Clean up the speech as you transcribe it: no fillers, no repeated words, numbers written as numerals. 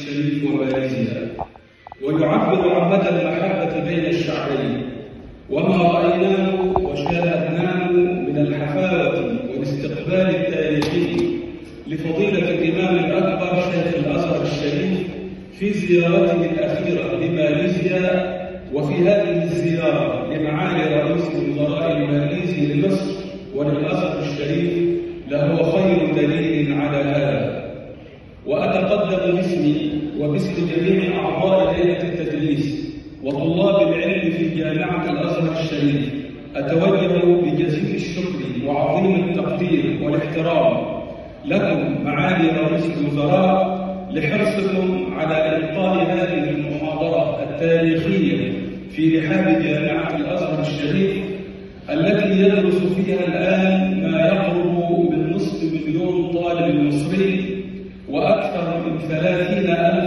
الشريف وماليزيا، ويعبر عن مدى المحبة بين الشعبين. وما رأيناه وشاهدناه من الحفاوة والاستقبال التاريخي لفضيلة الإمام الأكبر شيخ الأزهر الشريف في زيارته الأخيرة لماليزيا، وفي هذه الزيارة لمعالي رئيس الوزراء الماليزي لمصر وللأزهر الشريف لهو خير دليل على هذا. وأتقدم باسمي وباسم جميع أعضاء هيئة التدريس وطلاب العلم في جامعة الأزهر الشريف أتوجه بجزيل الشكر وعظيم التقدير والاحترام لكم معالي رئيس الوزراء لحرصكم على إلقاء هذه المحاضرة التاريخية في رحاب جامعة الأزهر الشريف التي يدرس فيها الآن ما يقرب من نصف مليون طالب مصري وأكثر من 30,000